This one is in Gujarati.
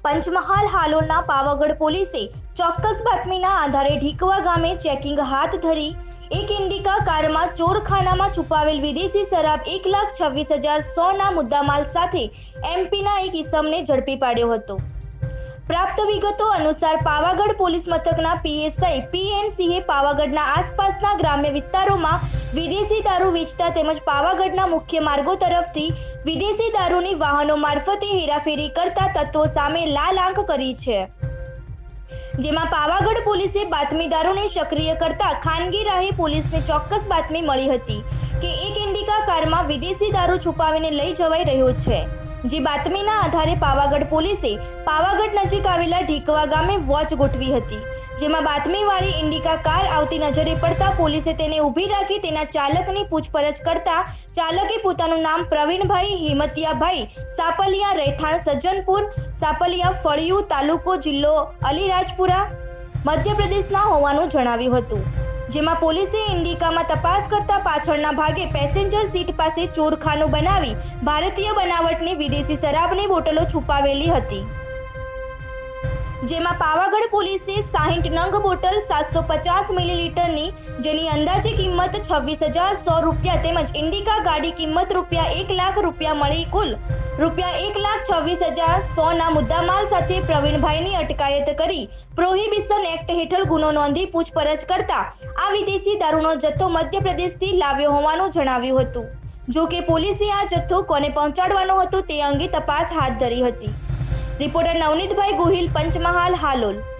પંચમહાલ હાલોલના પાવાગઢ પોલીસે ચોક્કસ બાતમીના આધારે ઢીકવા ગામે ચેકિંગ હાથ ધરી એક ઇન્ડિકા કારમાં ચોરખાનામાં છુપાવેલ વિદેશી શરાબ 1,26,100ના મુદ્દામાલ સાથે એમપીના એક ઇસમને ઝડપી પાડ્યો હતો। પ્રાપ્ત વિગતો અનુસાર પાવાગઢ પોલીસ મથકના પીએસઆઈ પીએન સિંહે પાવાગઢના આસપાસના ગ્રામ્ય વિસ્તારોમાં વિદેશી દારૂ વેચતા તેમજ પાવાગઢના મુખ્ય માર્ગો તરફથી વિદેશી દારૂની વાહનો મારફતે હેરાફેરી કરતા તત્વો સામે લાલ આંખ કરી છે, જેમાં પાવાગઢ પોલીસે બાતમીદારોને સક્રિય કરતા ખાનગી રાહે પોલીસને ચોક્કસ બાતમી મળી હતી કે એક ઇન્ડિકા કારમાં વિદેશી દારૂ છુપાવીને લઈ જવાઈ રહ્યો છે। જે બાતમીના આધારે પાવાગઢ પોલીસે પાવાગઢ નજીક આવેલા ઢીકવા ગામે વોચ ગોઠવી હતી, જેમાં બાતમીવાળી ઇન્ડિકા કાર આવતી નજરે પડતા પોલીસે તેને ઊભી રાખી તેના ચાલકની પૂછપરછ કરતા ચાલકે પોતાનું નામ પ્રવીણભાઈ હિમતિયાભાઈ સાપલિયા, રહેઠાણ સજ્જનપુર, સાપલિયા, ફળિયું, તાલુકો જિલ્લો અલીરાજપુરા, મધ્યપ્રદેશના હોવાનું જણાવ્યું હતું। જેમાં પોલીસે ઇન્ડિકામાં તપાસ કરતા પાછળના ભાગે પેસેન્જર સીટ પાસે ચોરખાનું બનાવી ભારતીય બનાવટની વિદેશી શરાબની બોટલો છુપાવેલી હતી, જેમાં પાવાગઢ પોલીસે 60 નંગ બોટલ 750 મિલીલીટરની જેની અંદાજે કિંમત 26,100 રૂપિયા તેમજ ઇન્ડિકા ગાડી કિંમત રૂપિયા 1 લાખ રૂપિયા મળી કુલ રૂપિયા 1,26,100ના મુદ્દામાલ સાથે પ્રવીણભાઈની અટકાયત કરી પ્રોહિબિશન એક્ટ હેઠળ ગુનો નોંધી પૂછપરછ કરતા આ વિદેશી દારૂનો જથ્થો મધ્યપ્રદેશથી લાવ્યો હોવાનું જણાવ્યું હતું। જો કે પોલીસે આ જથ્થો કોને પહોંચાડવાનો હતો તે અંગે તપાસ હાથ ધરી હતી। રિપોર્ટર નવનીતભાઈ ગોહિલ, પંચમહાલ, હાલોલ।